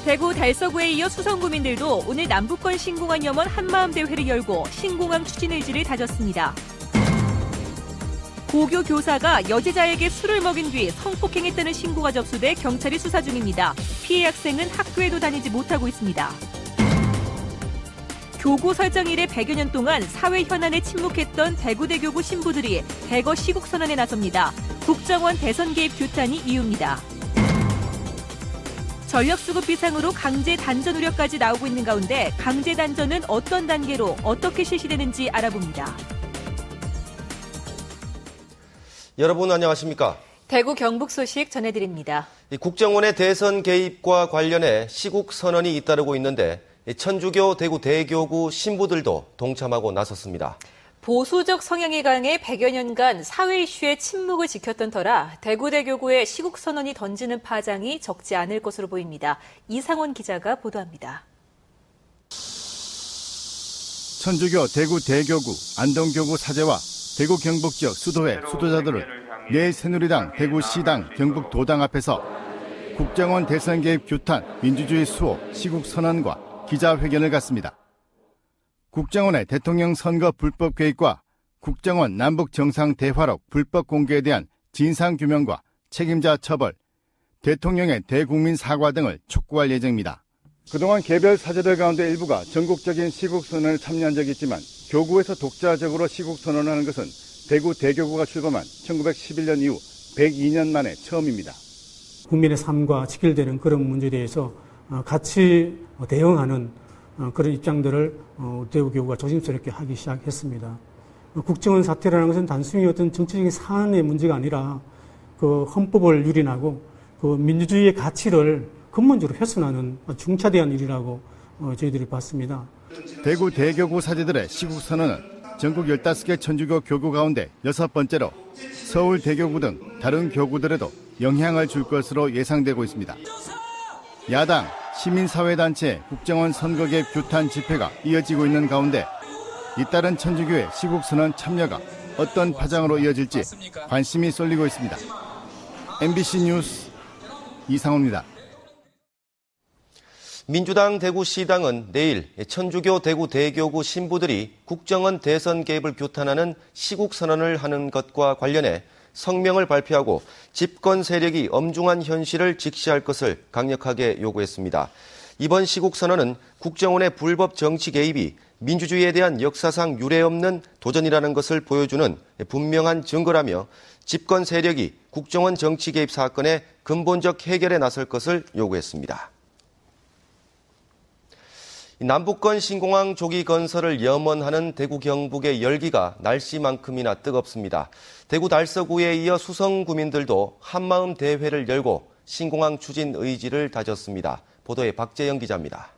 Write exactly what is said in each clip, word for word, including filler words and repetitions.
대구 달서구에 이어 수성구민들도 오늘 남북권 신공항 염원 한마음 대회를 열고 신공항 추진 의지를 다졌습니다. 고교 교사가 여제자에게 술을 먹인 뒤 성폭행했다는 신고가 접수돼 경찰이 수사 중입니다. 피해 학생은 학교에도 다니지 못하고 있습니다. 교구 설정 이래 백여 년 동안 사회 현안에 침묵했던 대구대교구 신부들이 대거 시국선언에 나섭니다. 국정원 대선 개입 규탄이 이유입니다. 전력수급 비상으로 강제 단전 우려까지 나오고 있는 가운데 강제 단전은 어떤 단계로 어떻게 실시되는지 알아봅니다. 여러분 안녕하십니까? 대구 경북 소식 전해드립니다. 국정원의 대선 개입과 관련해 시국 선언이 잇따르고 있는데 천주교 대구 대교구 신부들도 동참하고 나섰습니다. 보수적 성향이 강해 백여 년간 사회 이슈에 침묵을 지켰던 터라 대구 대교구의 시국 선언이 던지는 파장이 적지 않을 것으로 보입니다. 이상원 기자가 보도합니다. 천주교 대구 대교구, 안동교구 사제와 대구 경북 지역 수도회 수도자들은 내일 새누리당 대구시당 경북도당 앞에서 국정원 대선 개입 규탄 민주주의 수호 시국 선언과 기자회견을 갖습니다. 국정원의 대통령 선거 불법 개입과 국정원 남북 정상 대화록 불법 공개에 대한 진상규명과 책임자 처벌, 대통령의 대국민 사과 등을 촉구할 예정입니다. 그동안 개별 사제들 가운데 일부가 전국적인 시국선언에 참여한 적이 있지만 교구에서 독자적으로 시국선언을 하는 것은 대구 대교구가 출범한 천구백십일 년 이후 백이 년 만에 처음입니다. 국민의 삶과 직결되는 그런 문제에 대해서 같이 대응하는 그런 입장들을 대구교구가 조심스럽게 하기 시작했습니다. 국정원 사태라는 것은 단순히 어떤 정치적인 사안의 문제가 아니라 그 헌법을 유린하고 그 민주주의의 가치를 근본적으로 훼손하는 중차대한 일이라고 저희들이 봤습니다. 대구 대교구 사제들의 시국선언은 전국 열다섯 개 천주교 교구 가운데 여섯 번째로 서울 대교구 등 다른 교구들에도 영향을 줄 것으로 예상되고 있습니다. 야당, 시민사회단체 국정원 선거 개입 규탄 집회가 이어지고 있는 가운데 잇따른 천주교의 시국선언 참여가 어떤 파장으로 이어질지 관심이 쏠리고 있습니다. 엠비씨 뉴스 이상호입니다. 민주당 대구시당은 내일 천주교 대구 대교구 신부들이 국정원 대선 개입을 규탄하는 시국선언을 하는 것과 관련해 성명을 발표하고 집권 세력이 엄중한 현실을 직시할 것을 강력하게 요구했습니다. 이번 시국선언은 국정원의 불법 정치 개입이 민주주의에 대한 역사상 유례없는 도전이라는 것을 보여주는 분명한 증거라며 집권 세력이 국정원 정치 개입 사건의 근본적 해결에 나설 것을 요구했습니다. 남북권 신공항 조기 건설을 염원하는 대구 경북의 열기가 날씨만큼이나 뜨겁습니다. 대구 달서구에 이어 수성구민들도 한마음 대회를 열고 신공항 추진 의지를 다졌습니다. 보도에 박재영 기자입니다.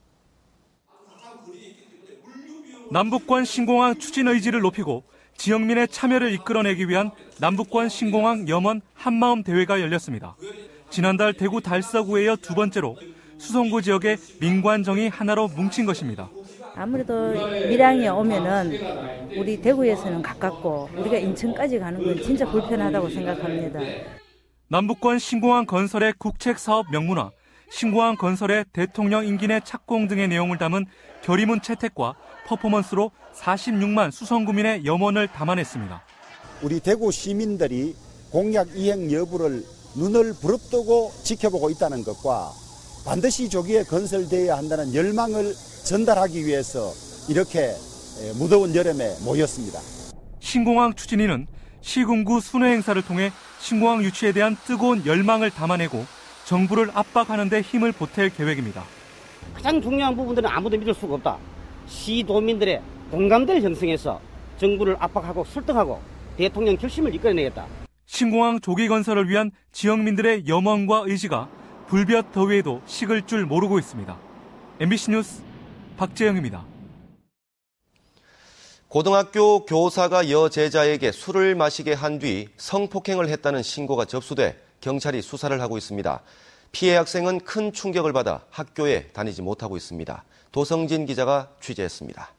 남북권 신공항 추진 의지를 높이고 지역민의 참여를 이끌어내기 위한 남북권 신공항 염원 한마음 대회가 열렸습니다. 지난달 대구 달서구에 이어 두 번째로 수성구 지역의 민관정이 하나로 뭉친 것입니다. 아무래도 밀양에 오면은 우리 대구에서는 가깝고 우리가 인천까지 가는 건 진짜 불편하다고 생각합니다. 남북권 신공항 건설의 국책사업 명문화, 신공항 건설의 대통령 임기 내 착공 등의 내용을 담은 결의문 채택과 퍼포먼스로 사십육만 수성구민의 염원을 담아냈습니다. 우리 대구 시민들이 공약 이행 여부를 눈을 부릅뜨고 지켜보고 있다는 것과 반드시 조기에 건설되어야 한다는 열망을 전달하기 위해서 이렇게 무더운 여름에 모였습니다. 신공항 추진위는 시군구 순회 행사를 통해 신공항 유치에 대한 뜨거운 열망을 담아내고 정부를 압박하는 데 힘을 보탤 계획입니다. 가장 중요한 부분들은 아무도 믿을 수가 없다. 시도민들의 공감대를 형성해서 정부를 압박하고 설득하고 대통령 결심을 이끌어내겠다. 신공항 조기 건설을 위한 지역민들의 염원과 의지가 불볕 더위에도 식을 줄 모르고 있습니다. 엠비씨 뉴스 박재영입니다. 고등학교 교사가 여제자에게 술을 마시게 한 뒤 성폭행을 했다는 신고가 접수돼 경찰이 수사를 하고 있습니다. 피해 학생은 큰 충격을 받아 학교에 다니지 못하고 있습니다. 도성진 기자가 취재했습니다.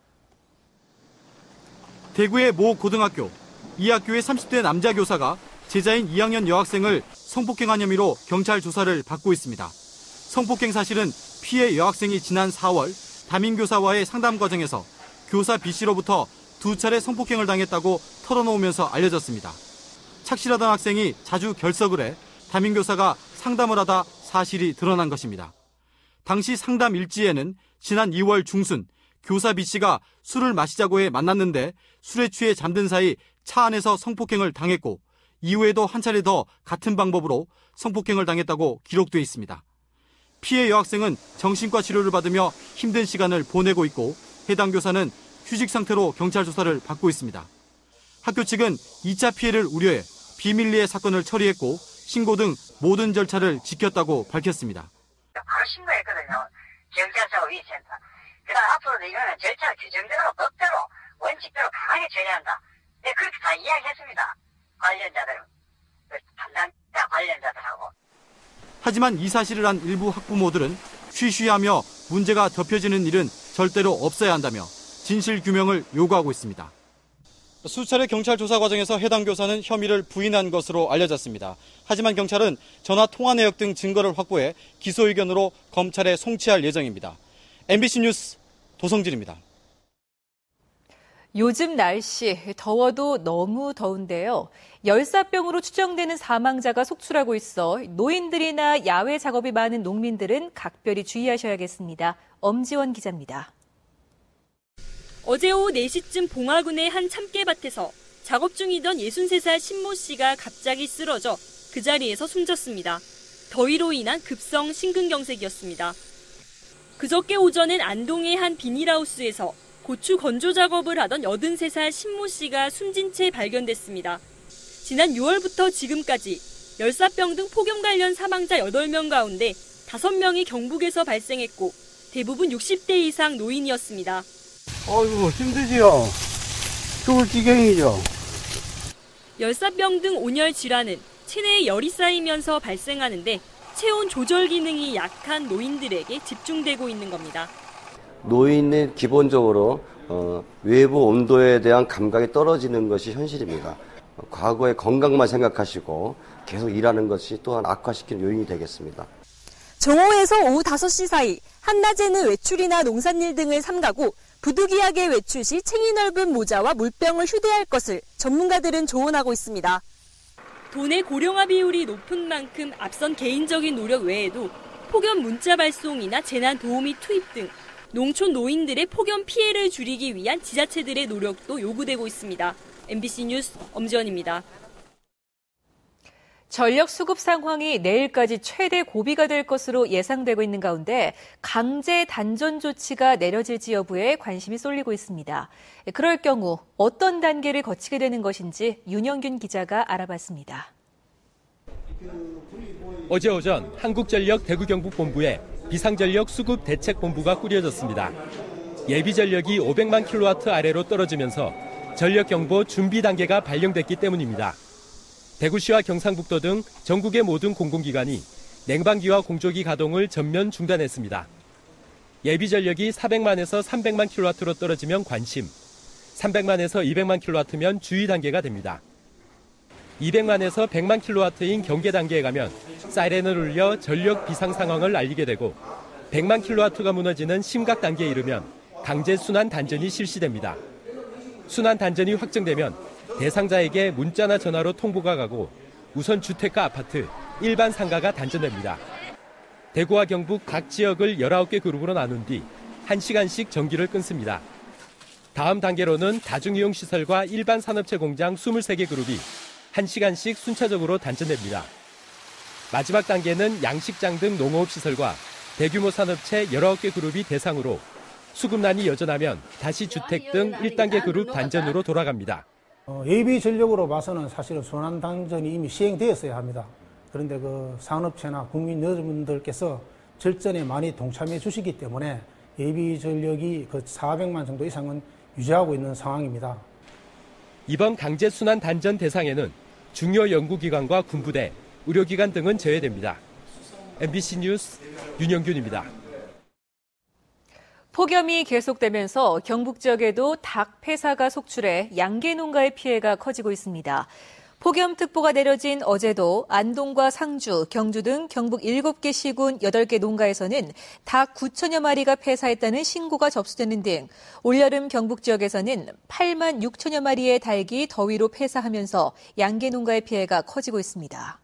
대구의 모 고등학교. 이 학교의 삼십 대 남자 교사가 제자인 이 학년 여학생을 성폭행한 혐의로 경찰 조사를 받고 있습니다. 성폭행 사실은 피해 여학생이 지난 사월 담임교사와의 상담 과정에서 교사 B씨로부터 두 차례 성폭행을 당했다고 털어놓으면서 알려졌습니다. 착실하던 학생이 자주 결석을 해 담임교사가 상담을 하다 사실이 드러난 것입니다. 당시 상담 일지에는 지난 이월 중순 교사 B씨가 술을 마시자고 해 만났는데 술에 취해 잠든 사이 차 안에서 성폭행을 당했고 이후에도 한 차례 더 같은 방법으로 성폭행을 당했다고 기록돼 있습니다. 피해 여학생은 정신과 치료를 받으며 힘든 시간을 보내고 있고 해당 교사는 휴직 상태로 경찰 조사를 받고 있습니다. 학교 측은 이 차 피해를 우려해 비밀리에 사건을 처리했고 신고 등 모든 절차를 지켰다고 밝혔습니다. 바로 신고했거든요. 경찰서 위센터. 그다음 앞으로도 이거는 절차 규정대로 법대로 원칙대로 강하게 처리한다. 네, 그렇게 다 이야기했습니다. 관련자들, 담당자 관련자들하고. 하지만 이 사실을 안 일부 학부모들은 쉬쉬하며 문제가 덮여지는 일은 절대로 없어야 한다며 진실 규명을 요구하고 있습니다. 수차례 경찰 조사 과정에서 해당 교사는 혐의를 부인한 것으로 알려졌습니다. 하지만 경찰은 전화 통화 내역 등 증거를 확보해 기소 의견으로 검찰에 송치할 예정입니다. 엠비씨 뉴스 도성진입니다. 요즘 날씨 더워도 너무 더운데요. 열사병으로 추정되는 사망자가 속출하고 있어 노인들이나 야외 작업이 많은 농민들은 각별히 주의하셔야겠습니다. 엄지원 기자입니다. 어제 오후 네 시쯤 봉화군의 한 참깨밭에서 작업 중이던 예순세 살 신모 씨가 갑자기 쓰러져 그 자리에서 숨졌습니다. 더위로 인한 급성 심근경색이었습니다. 그저께 오전엔 안동의 한 비닐하우스에서 고추 건조 작업을 하던 여든세 살 신모 씨가 숨진 채 발견됐습니다. 지난 유월부터 지금까지 열사병 등 폭염 관련 사망자 여덟 명 가운데 다섯 명이 경북에서 발생했고 대부분 육십 대 이상 노인이었습니다. 어이구 힘들지요. 죽을 지경이죠. 열사병 등 온열 질환은 체내에 열이 쌓이면서 발생하는데 체온 조절 기능이 약한 노인들에게 집중되고 있는 겁니다. 노인은 기본적으로 어, 외부 온도에 대한 감각이 떨어지는 것이 현실입니다. 과거의 건강만 생각하시고 계속 일하는 것이 또한 악화시키는 요인이 되겠습니다. 정오에서 오후 다섯 시 사이 한낮에는 외출이나 농산일 등을 삼가고 부득이하게 외출 시 챙이 넓은 모자와 물병을 휴대할 것을 전문가들은 조언하고 있습니다. 도내 고령화 비율이 높은 만큼 앞선 개인적인 노력 외에도 폭염 문자 발송이나 재난 도우미 투입 등 농촌 노인들의 폭염 피해를 줄이기 위한 지자체들의 노력도 요구되고 있습니다. 엠비씨 뉴스 엄지원입니다. 전력 수급 상황이 내일까지 최대 고비가 될 것으로 예상되고 있는 가운데 강제 단전 조치가 내려질지 여부에 관심이 쏠리고 있습니다. 그럴 경우 어떤 단계를 거치게 되는 것인지 윤영균 기자가 알아봤습니다. 어제 오전 한국전력 대구경북본부에 비상전력 수급 대책본부가 꾸려졌습니다. 예비전력이 오백만 킬로와트 아래로 떨어지면서 전력경보 준비 단계가 발령됐기 때문입니다. 대구시와 경상북도 등 전국의 모든 공공기관이 냉방기와 공조기 가동을 전면 중단했습니다. 예비전력이 사백만에서 삼백만 킬로와트로 떨어지면 관심, 삼백만에서 이백만 킬로와트면 주의 단계가 됩니다. 이백만에서 백만 킬로와트인 경계 단계에 가면 사이렌을 울려 전력 비상 상황을 알리게 되고 백만 킬로와트가 무너지는 심각 단계에 이르면 강제 순환 단전이 실시됩니다. 순환 단전이 확정되면 대상자에게 문자나 전화로 통보가 가고 우선 주택과 아파트, 일반 상가가 단전됩니다. 대구와 경북 각 지역을 열아홉 개 그룹으로 나눈 뒤 한 시간씩 전기를 끊습니다. 다음 단계로는 다중이용시설과 일반 산업체 공장 이십삼 개 그룹이 한 시간씩 순차적으로 단전됩니다. 마지막 단계는 양식장 등 농업시설과 대규모 산업체 열아홉 개 그룹이 대상으로 수급난이 여전하면 다시 주택 등 일 단계 그룹 단전으로 돌아갑니다. 어, 예비 전력으로 봐서는 사실은 순환 단전이 이미 시행되었어야 합니다. 그런데 그 산업체나 국민 여러분들께서 절전에 많이 동참해 주시기 때문에 예비 전력이 그 사백만 정도 이상은 유지하고 있는 상황입니다. 이번 강제 순환 단전 대상에는 중요 연구기관과 군부대, 의료기관 등은 제외됩니다. 엠비씨 뉴스 윤영균입니다. 폭염이 계속되면서 경북 지역에도 닭 폐사가 속출해 양계 농가의 피해가 커지고 있습니다. 폭염특보가 내려진 어제도 안동과 상주, 경주 등 경북 일곱 개 시군 여덟 개 농가에서는 닭 구천여 마리가 폐사했다는 신고가 접수되는 등 올여름 경북 지역에서는 팔만 육천여 마리의 닭이 더위로 폐사하면서 양계 농가의 피해가 커지고 있습니다.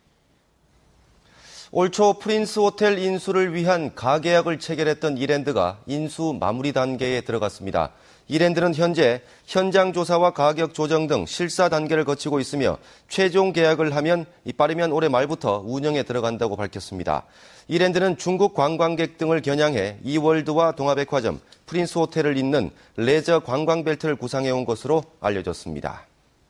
올 초 프린스 호텔 인수를 위한 가계약을 체결했던 이랜드가 인수 마무리 단계에 들어갔습니다. 이랜드는 현재 현장 조사와 가격 조정 등 실사 단계를 거치고 있으며 최종 계약을 하면 빠르면 올해 말부터 운영에 들어간다고 밝혔습니다. 이랜드는 중국 관광객 등을 겨냥해 이월드와 동아백화점, 프린스 호텔을 잇는 레저 관광벨트를 구상해온 것으로 알려졌습니다.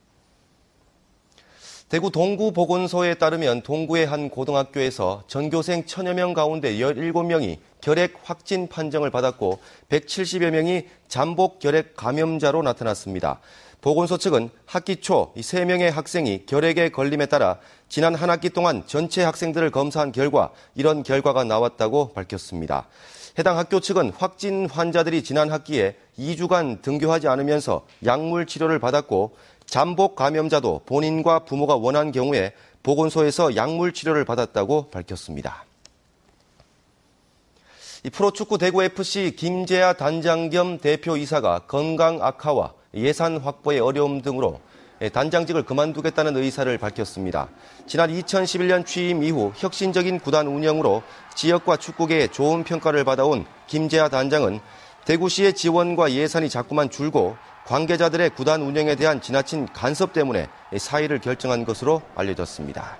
대구 동구 보건소에 따르면 동구의 한 고등학교에서 전교생 천여 명 가운데 열일곱 명이 결핵 확진 판정을 받았고 백칠십여 명이 잠복 결핵 감염자로 나타났습니다. 보건소 측은 학기 초 세 명의 학생이 결핵에 걸림에 따라 지난 한 학기 동안 전체 학생들을 검사한 결과 이런 결과가 나왔다고 밝혔습니다. 해당 학교 측은 확진 환자들이 지난 학기에 이 주간 등교하지 않으면서 약물 치료를 받았고 잠복 감염자도 본인과 부모가 원한 경우에 보건소에서 약물 치료를 받았다고 밝혔습니다. 이 프로축구 대구에프씨 김재하 단장 겸 대표이사가 건강 악화와 예산 확보의 어려움 등으로 단장직을 그만두겠다는 의사를 밝혔습니다. 지난 이천십일 년 취임 이후 혁신적인 구단 운영으로 지역과 축구계에 좋은 평가를 받아온 김재하 단장은 대구시의 지원과 예산이 자꾸만 줄고 관계자들의 구단 운영에 대한 지나친 간섭 때문에 사의를 결정한 것으로 알려졌습니다.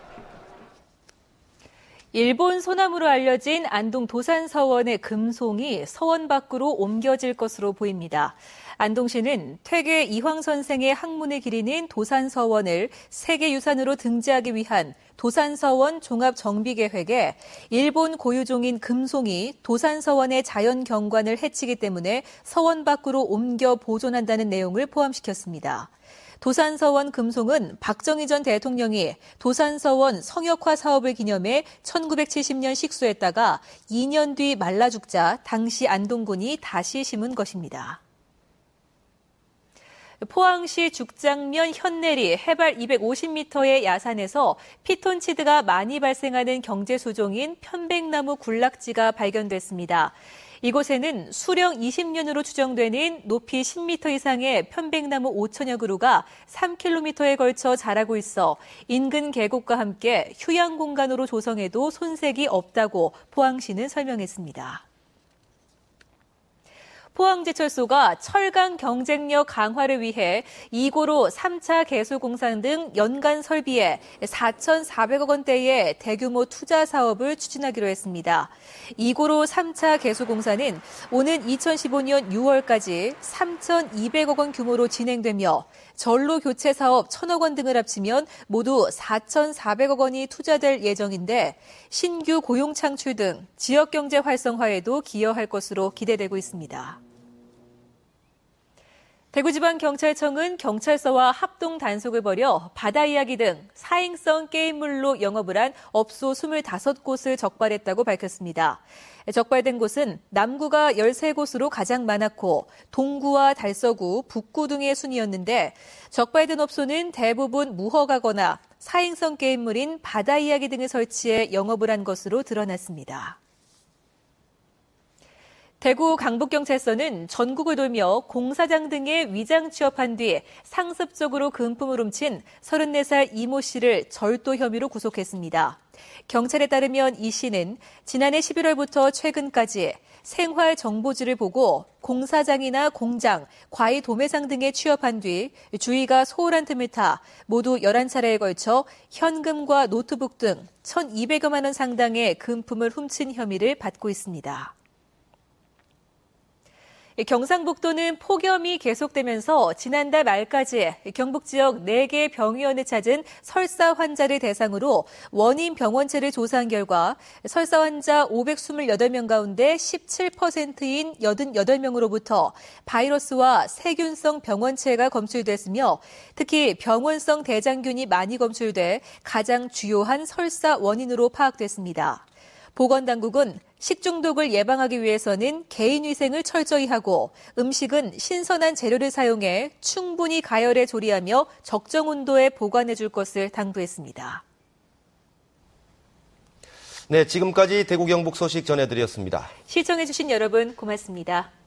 일본 소나무로 알려진 안동 도산서원의 금송이 서원 밖으로 옮겨질 것으로 보입니다. 안동시는 퇴계 이황 선생의 학문을 기리는 도산서원을 세계유산으로 등재하기 위한 도산서원 종합정비계획에 일본 고유종인 금송이 도산서원의 자연경관을 해치기 때문에 서원 밖으로 옮겨 보존한다는 내용을 포함시켰습니다. 도산서원 금송은 박정희 전 대통령이 도산서원 성역화 사업을 기념해 천구백칠십 년 식수했다가 이 년 뒤 말라 죽자 당시 안동군이 다시 심은 것입니다. 포항시 죽장면 현내리 해발 이백오십 미터의 야산에서 피톤치드가 많이 발생하는 경제수종인 편백나무 군락지가 발견됐습니다. 이곳에는 수령 이십 년으로 추정되는 높이 십 미터 이상의 편백나무 오천여 그루가 삼 킬로미터에 걸쳐 자라고 있어 인근 계곡과 함께 휴양 공간으로 조성해도 손색이 없다고 포항시는 설명했습니다. 포항제철소가 철강 경쟁력 강화를 위해 이고로 삼 차 개수공사 등 연간 설비에 사천사백억 원대의 대규모 투자 사업을 추진하기로 했습니다. 이고로 삼 차 개수공사는 오는 이천십오 년 유월까지 삼천이백억 원 규모로 진행되며 전로 교체 사업 천억 원 등을 합치면 모두 사천사백억 원이 투자될 예정인데 신규 고용 창출 등 지역경제 활성화에도 기여할 것으로 기대되고 있습니다. 대구지방경찰청은 경찰서와 합동 단속을 벌여 바다 이야기 등 사행성 게임물로 영업을 한 업소 이십오 곳을 적발했다고 밝혔습니다. 적발된 곳은 남구가 열세 곳으로 가장 많았고 동구와 달서구, 북구 등의 순이었는데 적발된 업소는 대부분 무허가거나 사행성 게임물인 바다 이야기 등을 설치해 영업을 한 것으로 드러났습니다. 대구 강북경찰서는 전국을 돌며 공사장 등에 위장 취업한 뒤 상습적으로 금품을 훔친 서른네 살 이모 씨를 절도 혐의로 구속했습니다. 경찰에 따르면 이 씨는 지난해 십일월부터 최근까지 생활 정보지를 보고 공사장이나 공장, 과외 도매상 등에 취업한 뒤 주의가 소홀한 틈을 타 모두 열한 차례에 걸쳐 현금과 노트북 등 천이백여만 원 상당의 금품을 훔친 혐의를 받고 있습니다. 경상북도는 폭염이 계속되면서 지난달 말까지 경북 지역 네 개 병의원을 찾은 설사 환자를 대상으로 원인 병원체를 조사한 결과 설사 환자 오백이십팔 명 가운데 십칠 퍼센트인 팔십팔 명으로부터 바이러스와 세균성 병원체가 검출됐으며 특히 병원성 대장균이 많이 검출돼 가장 주요한 설사 원인으로 파악됐습니다. 보건당국은 식중독을 예방하기 위해서는 개인위생을 철저히 하고 음식은 신선한 재료를 사용해 충분히 가열해 조리하며 적정 온도에 보관해 줄 것을 당부했습니다. 네, 지금까지 대구 경북 소식 전해드렸습니다. 시청해주신 여러분 고맙습니다.